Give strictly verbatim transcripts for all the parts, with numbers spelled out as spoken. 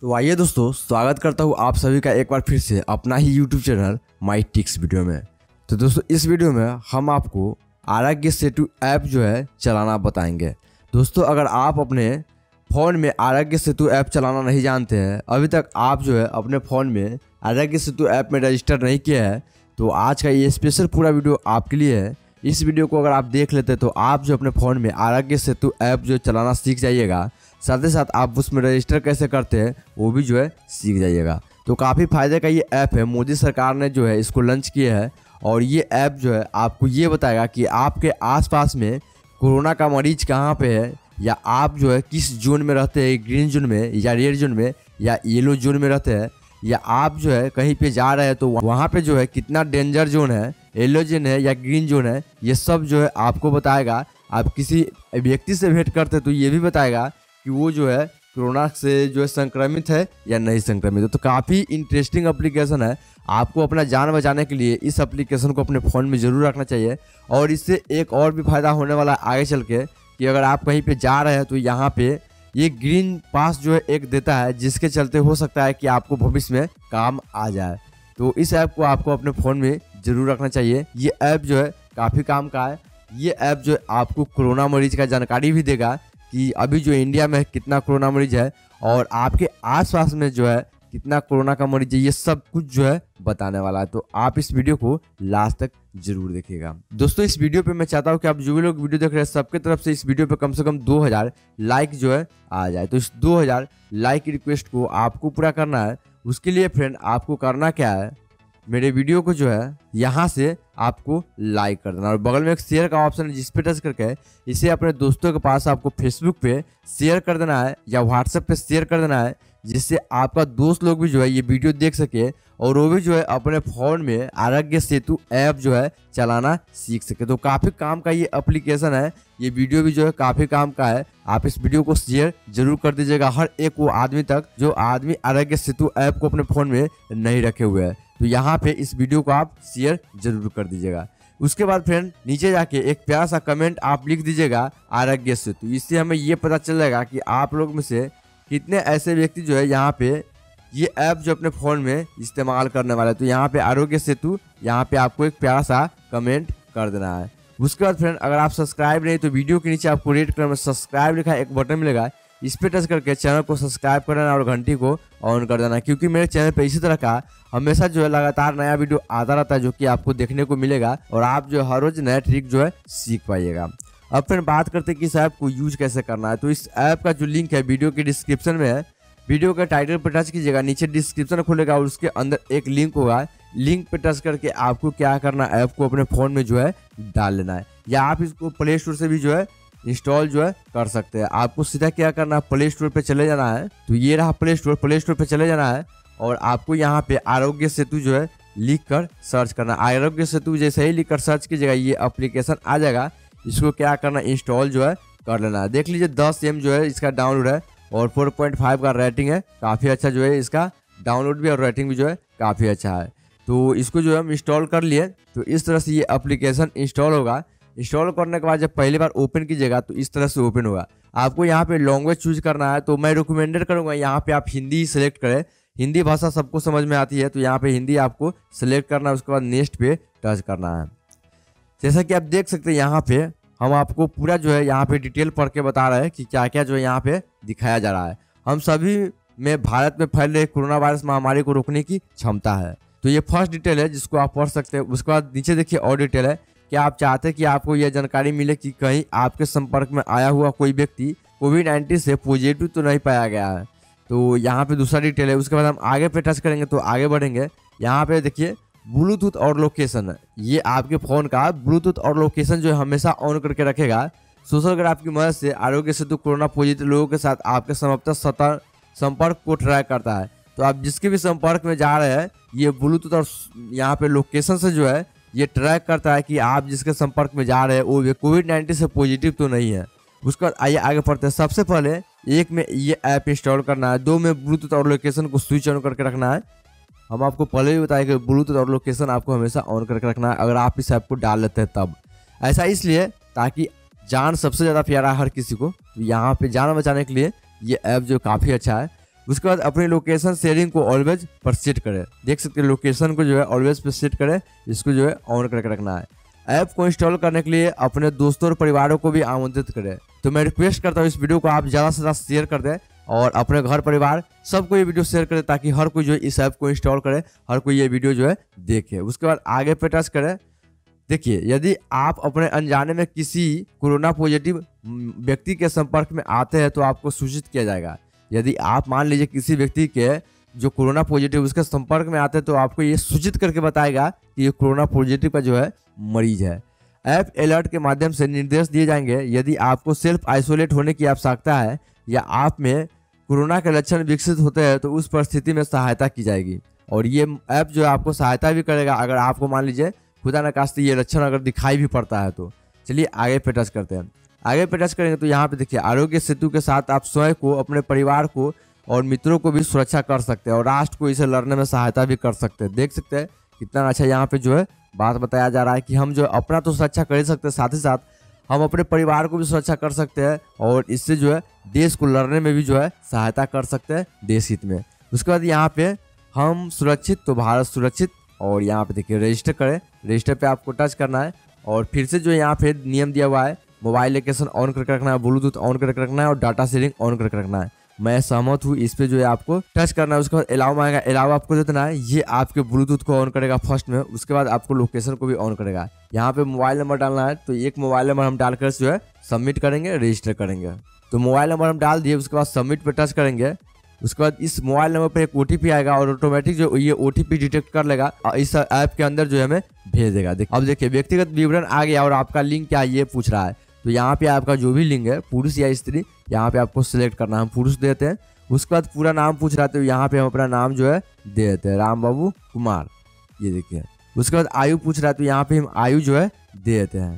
तो आइए दोस्तों, स्वागत करता हूँ आप सभी का एक बार फिर से अपना ही YouTube channel my ticks video में। तो दोस्तों इस वीडियो में हम आपको आरोग्य सेतु ऐप जो है चलाना बताएंगे। दोस्तों अगर आप अपने फ़ोन में आरोग्य सेतु ऐप चलाना नहीं जानते हैं, अभी तक आप जो है अपने फ़ोन में आरोग्य सेतु ऐप में रजिस्टर नहीं किया है, तो आज का ये स्पेशल पूरा वीडियो आपके लिए है। इस वीडियो को अगर आप देख लेते हैं तो आप जो अपने फ़ोन में आरोग्य सेतु ऐप जो चलाना सीख जाइएगा, साथ ही साथ आप उसमें रजिस्टर कैसे करते हैं वो भी जो है सीख जाइएगा। तो काफ़ी फ़ायदे का ये ऐप है, मोदी सरकार ने जो है इसको लॉन्च किया है और ये ऐप जो है आपको ये बताएगा कि आपके आसपास में कोरोना का मरीज कहाँ पे है, या आप जो है किस जोन में रहते हैं, ग्रीन जोन में या रेड जोन में या येलो जोन में रहते हैं, या आप जो है कहीं पे जा रहे हैं तो वहाँ पे जो है कितना डेंजर जोन है, येलो जोन है या ग्रीन जोन है, ये सब जो है आपको बताएगा। आप किसी व्यक्ति से भेंट करते तो ये भी बताएगा कि वो जो है कोरोना से जो है संक्रमित है या नहीं संक्रमित है। तो काफ़ी इंटरेस्टिंग एप्लीकेशन है, आपको अपना जान बचाने के लिए इस एप्लीकेशन को अपने फ़ोन में ज़रूर रखना चाहिए। और इससे एक और भी फ़ायदा होने वाला आगे चल के कि अगर आप कहीं पे जा रहे हैं तो यहाँ पे ये ग्रीन पास जो है एक देता है, जिसके चलते हो सकता है कि आपको भविष्य में काम आ जाए। तो इस ऐप को आपको अपने फ़ोन में ज़रूर रखना चाहिए। ये ऐप जो है काफ़ी काम का है। ये ऐप जो है आपको कोरोना मरीज का जानकारी भी देगा कि अभी जो इंडिया में कितना कोरोना मरीज है और आपके आसपास में जो है कितना कोरोना का मरीज है, ये सब कुछ जो है बताने वाला है। तो आप इस वीडियो को लास्ट तक जरूर देखिएगा। दोस्तों इस वीडियो पे मैं चाहता हूँ कि आप जो भी लोग वीडियो देख रहे हैं सबके तरफ से इस वीडियो पे कम से कम दो हज़ार लाइक जो है आ जाए। तो इस दो हज़ार लाइक की रिक्वेस्ट को आपको पूरा करना है। उसके लिए फ्रेंड आपको करना क्या है, मेरे वीडियो को जो है यहाँ से आपको लाइक कर देना और बगल में एक शेयर का ऑप्शन है जिस पे टच करके इसे अपने दोस्तों के पास आपको फेसबुक पे शेयर कर देना है या व्हाट्सएप पे शेयर कर देना है, जिससे आपका दोस्त लोग भी जो है ये वीडियो देख सके और वो भी जो है अपने फ़ोन में आरोग्य सेतु ऐप जो है चलाना सीख सके। तो काफ़ी काम का ये एप्लीकेशन है, ये वीडियो भी जो है काफ़ी काम का है। आप इस वीडियो को शेयर जरूर कर दीजिएगा हर एक वो आदमी तक जो आदमी आरोग्य सेतु ऐप को अपने फ़ोन में नहीं रखे हुए हैं। तो यहाँ पे इस वीडियो को आप शेयर जरूर कर दीजिएगा। उसके बाद फ्रेंड नीचे जाके एक प्यारा सा कमेंट आप लिख दीजिएगा आरोग्य सेतु। इससे हमें ये पता चल जाएगा कि आप लोग में से कितने ऐसे व्यक्ति जो है यहाँ पे ये ऐप जो अपने फ़ोन में इस्तेमाल करने वाले हैं। तो यहाँ पे आरोग्य सेतु यहाँ पे आपको एक प्यारा सा कमेंट कर देना है। उसके बाद फ्रेंड अगर आप सब्सक्राइब नहीं तो वीडियो के नीचे आपको रेड कलर में सब्सक्राइब लिखा एक बटन मिलेगा, इस पर टच करके चैनल को सब्सक्राइब कर देना और घंटी को ऑन कर देना, क्योंकि मेरे चैनल पे इसी तरह का हमेशा जो है लगातार नया वीडियो आता रहता है जो कि आपको देखने को मिलेगा और आप जो हर रोज नया ट्रिक जो है सीख पाइएगा। अब फिर बात करते हैं कि इस ऐप को यूज कैसे करना है। तो इस ऐप का जो लिंक है वीडियो के डिस्क्रिप्शन में है, वीडियो के टाइटल पर टच कीजिएगा, नीचे डिस्क्रिप्शन खुलेगा और उसके अंदर एक लिंक होगा। लिंक पे टच करके आपको क्या करना है, ऐप को अपने फ़ोन में जो है डाल लेना है, या आप इसको प्ले स्टोर से भी जो है इंस्टॉल जो है कर सकते हैं। आपको सीधा क्या करना है, प्ले स्टोर पे चले जाना है। तो ये रहा प्ले स्टोर, प्ले स्टोर पे चले जाना है और आपको यहाँ पे आरोग्य सेतु जो है लिख कर सर्च करना। आरोग्य सेतु जैसे ही लिख कर सर्च कीजिएगा ये एप्लीकेशन आ जाएगा। इसको क्या करना, इंस्टॉल जो है कर लेना है। देख लीजिए दस एम जो है इसका डाउनलोड है और फोर पॉइंट फाइव का रेटिंग है, काफ़ी अच्छा जो है इसका डाउनलोड भी और रेटिंग भी जो है काफ़ी अच्छा है। तो इसको जो है हम इंस्टॉल कर लिए। तो इस तरह से ये एप्लीकेशन इंस्टॉल होगा। इंस्टॉल करने के बाद जब पहली बार ओपन कीजिएगा तो इस तरह से ओपन होगा। आपको यहाँ पे लैंग्वेज चूज करना है, तो मैं रिकमेंडेड करूँगा यहाँ पे आप हिंदी सेलेक्ट करें। हिंदी भाषा सबको समझ में आती है, तो यहाँ पे हिंदी आपको सेलेक्ट करना है। उसके बाद नेक्स्ट पे टच करना है। जैसा कि आप देख सकते हैं यहाँ पे हम आपको पूरा जो है यहाँ पे डिटेल पढ़ के बता रहे हैं कि क्या क्या जो है यहाँ पे दिखाया जा रहा है। हम सभी में भारत में फैल रहे कोरोना वायरस महामारी को रोकने की क्षमता है। तो ये फर्स्ट डिटेल है जिसको आप पढ़ सकते हैं। उसके बाद नीचे देखिए और डिटेल है कि आप चाहते हैं कि आपको यह जानकारी मिले कि कहीं आपके संपर्क में आया हुआ कोई व्यक्ति कोविड नाइन्टीन से पॉजिटिव तो नहीं पाया गया है। तो यहाँ पे दूसरा डिटेल है। उसके बाद हम आगे पे टच करेंगे तो आगे बढ़ेंगे। यहाँ पे देखिए ब्लूटूथ और लोकेशन है, ये आपके फ़ोन का ब्लूटूथ और लोकेशन जो है हमेशा ऑन करके रखेगा। सोशल ग्राफ की मदद से आरोग्य सेतु कोरोना पॉजिटिव लोगों के साथ आपके संभवतः सतर्क संपर्क को ट्रैक करता है। तो आप जिसके भी संपर्क में जा रहे हैं ये ब्लूटूथ और यहाँ पे लोकेशन से जो है ये ट्रैक करता है कि आप जिसके संपर्क में जा रहे हैं वो कोविड नाइन्टीन से पॉजिटिव तो नहीं है। उसके बाद आइए आगे पढ़ते हैं। सबसे पहले एक में ये ऐप इंस्टॉल करना है, दो में ब्लूटूथ और लोकेशन को स्विच ऑन करके रखना है। हम आपको पहले भी बताया कि ब्लूटूथ और लोकेशन आपको हमेशा ऑन करके रखना है अगर आप इस ऐप को डाल लेते हैं तब। ऐसा इसलिए ताकि जान सबसे ज़्यादा प्यारा हर किसी को, यहाँ पे जान बचाने के लिए ये ऐप जो काफ़ी अच्छा है। उसके बाद अपनी लोकेशन शेयरिंग को ऑलवेज पर सेट करें। देख सकते हैं लोकेशन को जो है ऑलवेज पे सेट करें, इसको जो है ऑन करके रखना है। ऐप को इंस्टॉल करने के लिए अपने दोस्तों और परिवारों को भी आमंत्रित करें। तो मैं रिक्वेस्ट करता हूँ इस वीडियो को आप ज़्यादा से ज़्यादा शेयर कर दें और अपने घर परिवार सबको ये वीडियो शेयर करें, ताकि हर कोई जो है इस ऐप को इंस्टॉल करे, हर कोई ये वीडियो जो है देखे। उसके बाद आगे पे टच करें। देखिए, यदि आप अपने अनजाने में किसी कोरोना पॉजिटिव व्यक्ति के संपर्क में आते हैं तो आपको सूचित किया जाएगा। यदि आप मान लीजिए किसी व्यक्ति के जो कोरोना पॉजिटिव उसके संपर्क में आते हैं तो आपको ये सूचित करके बताएगा कि ये कोरोना पॉजिटिव का जो है मरीज है। ऐप अलर्ट के माध्यम से निर्देश दिए जाएंगे। यदि आपको सेल्फ आइसोलेट होने की आवश्यकता है या आप में कोरोना के लक्षण विकसित होते हैं तो उस परिस्थिति में सहायता की जाएगी। और ये ऐप जो है आपको सहायता भी करेगा अगर आपको मान लीजिए खुदा न खास्ते ये लक्षण अगर दिखाई भी पड़ता है तो। चलिए आगे पे टच करते हैं। आगे पे टच करेंगे तो यहाँ पे देखिए आरोग्य सेतु के साथ आप स्वयं को, अपने परिवार को और मित्रों को भी सुरक्षा कर सकते हैं और राष्ट्र को इसे लड़ने में सहायता भी कर सकते हैं। देख सकते हैं कितना अच्छा यहाँ पे जो है बात बताया जा रहा है कि हम जो अपना तो सुरक्षा कर ही सकते हैं, साथ ही साथ हम अपने परिवार को भी सुरक्षा कर सकते हैं और इससे जो है देश को लड़ने में भी जो है सहायता कर सकते हैं देश हित में। उसके बाद यहाँ पे हम सुरक्षित तो भारत सुरक्षित, और यहाँ पे देखिए रजिस्टर करें। रजिस्टर पे आपको टच करना है और फिर से जो यहाँ पे नियम दिया हुआ है मोबाइल लोकेशन ऑन करके रखना है, ब्लूटूथ ऑन करके रखना है और डाटा शेयरिंग ऑन करके रखना है। मैं सहमत हूँ, इस पे जो है आपको टच करना है। उसके बाद अलाउ मांगेगा, अलाउ आपको देना है। ये आपके ब्लूटूथ को ऑन करेगा फर्स्ट में, उसके बाद आपको लोकेशन को भी ऑन करेगा। यहाँ पे मोबाइल नंबर डालना है, तो एक मोबाइल नंबर हम डालकर जो है सबमिट करेंगे, रजिस्टर करेंगे। तो मोबाइल नंबर हम डाल दिए, उसके बाद सबमिट पे टच करेंगे। उसके बाद इस मोबाइल नंबर पर एक ओटीपी आएगा और ऑटोमेटिक जो ये ओटीपी डिटेक्ट कर लेगा और इस ऐप के अंदर जो है हमें भेज देगा। अब देखिए व्यक्तिगत विवरण आ गया और आपका लिंक क्या ये पूछ रहा है। तो यहाँ पे आपका जो भी लिंग है पुरुष या स्त्री, यहाँ पे आपको सिलेक्ट करना है। हम पुरुष देते हैं। उसके बाद पूरा नाम पूछ रहा है तो यहाँ पे हम अपना नाम जो है दे देते हैं, राम बाबू कुमार, ये देखिए। उसके बाद आयु पूछ रहा है तो यहाँ पे हम आयु जो है दे देते हैं,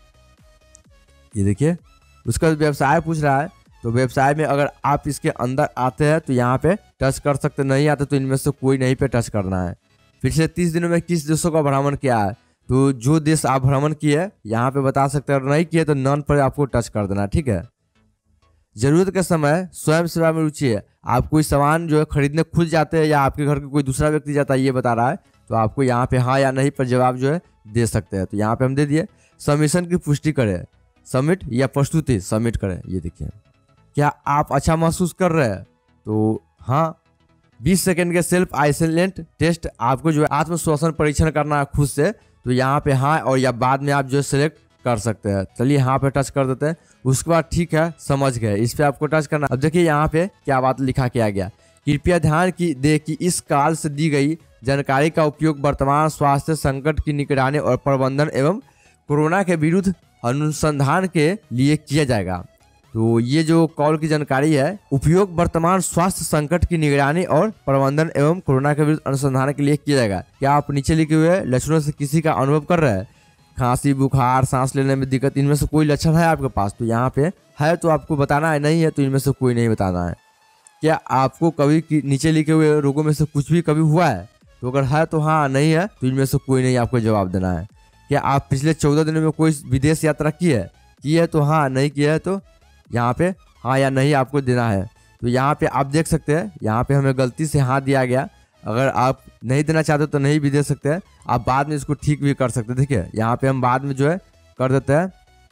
ये देखिए। उसके बाद व्यवसाय पूछ रहा है तो व्यवसाय में अगर आप इसके अंदर आते हैं तो यहाँ पे टच कर सकते, नहीं आते तो इनमें से कोई नहीं पे टच करना है। पिछले तीस दिनों में किस देशों का भ्रमण किया है, तो जो देश आप भ्रमण किए यहाँ पे बता सकते हैं, और नहीं किए तो नन पर आपको टच कर देना, ठीक है। जरूरत के समय स्वयं सेवा में रुचि है, आप कोई सामान जो है खरीदने खुद जाते हैं या आपके घर के कोई दूसरा व्यक्ति जाता है ये बता रहा है, तो आपको यहाँ पे हाँ या नहीं पर जवाब जो है दे सकते हैं। तो यहाँ पे हम दे दिए। सबमिशन की पुष्टि करें, सबमिट या प्रस्तुति सबमिट करें, ये देखिए। क्या आप अच्छा महसूस कर रहे हैं, तो हाँ। बीस सेकेंड के सेल्फ आइसोलेंट टेस्ट, आपको जो है आत्मश्वासन परीक्षण करना है खुद से, तो यहाँ पे हाँ और या बाद में आप जो है सिलेक्ट कर सकते हैं। चलिए यहाँ पे टच कर देते हैं। उसके बाद ठीक है समझ गए, इस पे आपको टच करना। अब देखिए यहाँ पे क्या बात लिखा किया गया। कृपया ध्यान की दे कि इस काल से दी गई जानकारी का उपयोग वर्तमान स्वास्थ्य संकट की निगरानी और प्रबंधन एवं कोरोना के विरुद्ध अनुसंधान के लिए किया जाएगा। तो ये जो कॉल की जानकारी है, उपयोग वर्तमान स्वास्थ्य संकट की निगरानी और प्रबंधन एवं कोरोना के विरुद्ध अनुसंधान के लिए किया जाएगा। क्या आप नीचे लिखे हुए लक्षणों से किसी का अनुभव कर रहे हैं, खांसी, बुखार, सांस लेने में दिक्कत, इनमें से कोई लक्षण है आपके पास, तो यहाँ पे है तो आपको बताना है, नहीं है तो इनमें से कोई नहीं बताना है। क्या आपको कभी नीचे लिखे हुए रोगों में से कुछ भी कभी हुआ है, तो अगर है तो हाँ, नहीं है तो इनमें से कोई नहीं आपको जवाब देना है। क्या आप पिछले चौदह दिनों में कोई विदेश यात्रा की है, की है तो हाँ, नहीं किया है तो यहाँ पे हाँ या नहीं आपको देना है। तो यहाँ पे आप देख सकते हैं, यहाँ पे हमें गलती से हाँ दिया गया। अगर आप नहीं देना चाहते तो नहीं भी दे सकते हैं, आप बाद में इसको ठीक भी कर सकते हैं। देखिए यहाँ पे हम बाद में जो है कर देते हैं।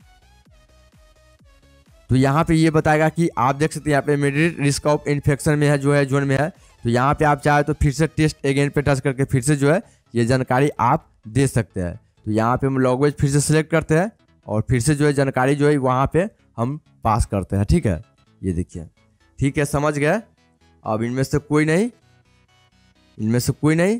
तो यहाँ पे ये बताएगा कि आप देख सकते हैं यहाँ पे इमीडिएट रिस्क ऑफ इन्फेक्शन में है, जो है जोन में है। तो यहाँ पे आप चाहे तो फिर से टेस्ट अगेन पे टच करके फिर से जो है ये जानकारी आप दे सकते हैं। तो यहाँ पे हम लैंग्वेज फिर से सिलेक्ट करते हैं और फिर से जो है जानकारी जो है वहाँ पे हम पास करते हैं, ठीक है। ये देखिए, ठीक है, समझ गए। अब इनमें से कोई नहीं, इनमें से कोई नहीं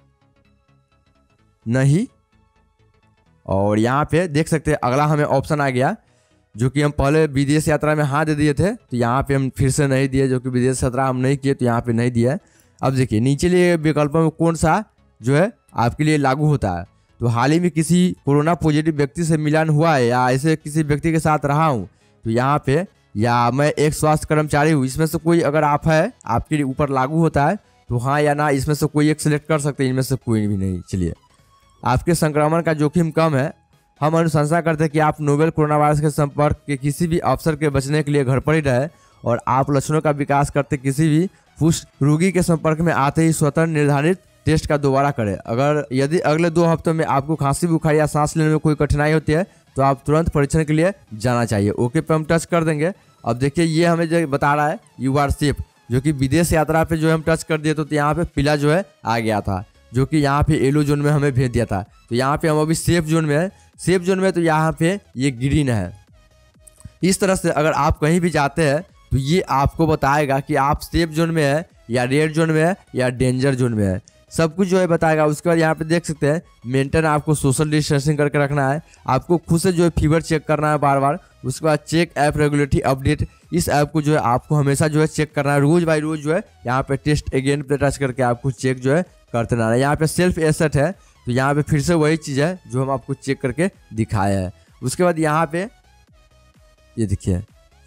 नहीं और यहाँ पे देख सकते हैं अगला हमें ऑप्शन आ गया, जो कि हम पहले विदेश यात्रा में हाँ दे दिए थे, तो यहाँ पे हम फिर से नहीं दिए, जो कि विदेश यात्रा हम नहीं किए तो यहाँ पे नहीं दिया। अब देखिए नीचे लिए विकल्पों में कौन सा जो है आपके लिए लागू होता है। तो हाल ही में किसी कोरोना पॉजिटिव व्यक्ति से मिलन हुआ है या ऐसे किसी व्यक्ति के साथ रहा हूँ, तो यहाँ पे या मैं एक स्वास्थ्य कर्मचारी हूँ, इसमें से कोई अगर आप है आपके ऊपर लागू होता है तो हाँ या ना, इसमें से कोई एक सिलेक्ट कर सकते हैं, इनमें से कोई भी नहीं। चलिए, आपके संक्रमण का जोखिम कम है, हम अनुशंसा करते हैं कि आप नोवेल कोरोना वायरस के संपर्क के किसी भी अवसर के बचने के लिए घर पर ही रहे और आप लक्षणों का विकास करते किसी भी उस रोगी के संपर्क में आते ही स्वतः निर्धारित टेस्ट का दोबारा करें। अगर यदि अगले दो हफ्तों में आपको खांसी बुखार या सांस लेने में कोई कठिनाई होती है तो आप तुरंत परीक्षण के लिए जाना चाहिए। ओके पे हम टच कर देंगे। अब देखिए ये हमें जो बता रहा है यू आर सेफ, जो कि विदेश यात्रा पे जो हम टच कर दिए तो यहाँ पे पीला जो है आ गया था, जो कि यहाँ पे येलो जोन में हमें भेज दिया था। तो यहाँ पे हम अभी सेफ जोन में है, सेफ जोन में तो यहाँ पे ये ग्रीन है। इस तरह से अगर आप कहीं भी जाते हैं तो ये आपको बताएगा कि आप सेफ जोन में है या रेड जोन में है या डेंजर जोन में है, सब कुछ जो है बताएगा। उसके बाद यहाँ पे देख सकते हैं मेंटेन, आपको सोशल डिस्टेंसिंग करके रखना है, आपको खुद से जो है फीवर चेक करना है बार बार। उसके बाद चेक ऐप रेगुलेटरी अपडेट, इस ऐप को जो है आपको हमेशा जो है चेक करना है, रोज बाई रोज जो है यहाँ पे टेस्ट अगेन पे टच करके आपको चेक जो है करते रहना है। यहाँ पे सेल्फ एसेट है तो यहाँ पे फिर से वही चीज़ है जो हम आपको चेक करके दिखाया है। उसके बाद यहाँ पे ये देखिए,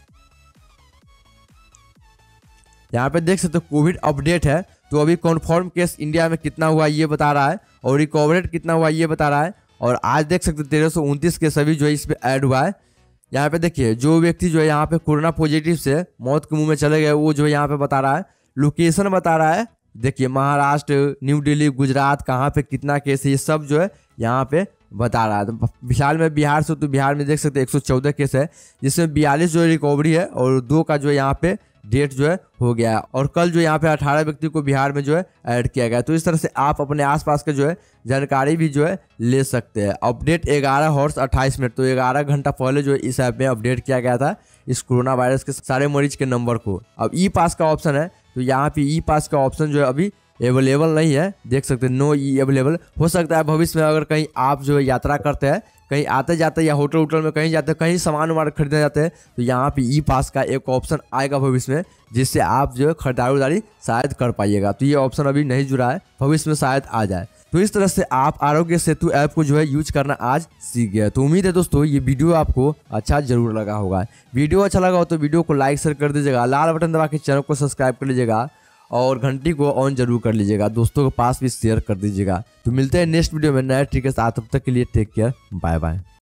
यहाँ पे देख सकते हो कोविड अपडेट है। तो अभी कन्फर्म केस इंडिया में कितना हुआ ये बता रहा है और रिकवरेड कितना हुआ ये बता रहा है। और आज देख सकते हो तेरह सौ उनतीस के सभी जो है इस पे ऐड हुआ है। यहाँ पे देखिए जो व्यक्ति जो है यहाँ पे कोरोना पॉजिटिव से मौत के मुंह में चले गए वो जो है यहाँ पे बता रहा है, लोकेशन बता रहा है। देखिए महाराष्ट्र, न्यू दिल्ली, गुजरात, कहाँ पे कितना केस है ये सब जो है यहाँ पे बता रहा है। तो फिलहाल में बिहार से, तो बिहार में देख सकते हैं एक सौ चौदह केस है, जिसमें बयालीस जो है रिकवरी है और दो का जो है यहाँ पे डेट जो है हो गया है। और कल जो यहाँ पे अठारह व्यक्ति को बिहार में जो है ऐड किया गया। तो इस तरह से आप अपने आसपास के जो है जानकारी भी जो है ले सकते हैं। अपडेट ग्यारह हॉर्स अट्ठाईस मिनट, तो ग्यारह घंटा पहले जो है इस ऐप में अपडेट किया गया था इस कोरोना वायरस के सारे मरीज के नंबर को। अब ई पास का ऑप्शन है, तो यहाँ पे ई पास का ऑप्शन जो है अभी अवेलेबल नहीं है, देख सकते हैं नो ई अवेलेबल। हो सकता है भविष्य में अगर कहीं आप जो है यात्रा करते हैं, कहीं आते जाते या होटल वोटल में कहीं जाते हैं, कहीं सामान वामान खरीदने जाते हैं, तो यहाँ पे ई पास का एक ऑप्शन आएगा भविष्य में, जिससे आप जो है खरीदारी उदारी शायद कर पाइएगा। तो ये ऑप्शन अभी नहीं जुड़ा है, भविष्य में शायद आ जाए। तो इस तरह से आप आरोग्य सेतु ऐप को जो है यूज करना आज सीख गए। तो उम्मीद है दोस्तों ये वीडियो आपको अच्छा जरूर लगा होगा। वीडियो अच्छा लगा हो तो वीडियो को लाइक शेयर कर दीजिएगा, लाल बटन दबा के चैनल को सब्सक्राइब कर लीजिएगा और घंटी को ऑन जरूर कर लीजिएगा, दोस्तों के पास भी शेयर कर दीजिएगा। तो मिलते हैं नेक्स्ट वीडियो में नए ट्रिक के साथ, तब तक के लिए टेक केयर, बाय बाय।